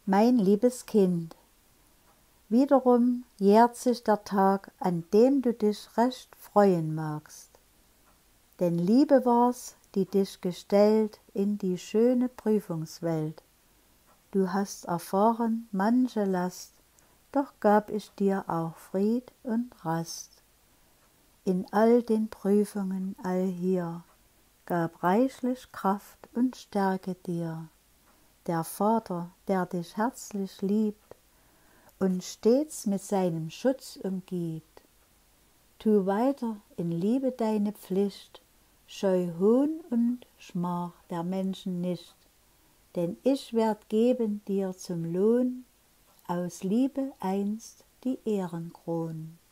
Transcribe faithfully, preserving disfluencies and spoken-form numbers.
Mein liebes Kind, wiederum jährt sich der Tag, an dem du dich recht freuen magst. Denn Liebe war's, die dich gestellt in die schöne Prüfungswelt. Du hast erfahren manche Last, doch gab ich dir auch Fried und Rast. In all den Prüfungen allhier gab reichlich Kraft und Stärke dir der Vater, der dich herzlich liebt und stets mit seinem Schutz umgibt. Tu weiter in Liebe deine Pflicht, scheu Hohn und Schmach der Menschen nicht, denn ich werd geben dir zum Lohn aus Liebe einst die Ehrenkron.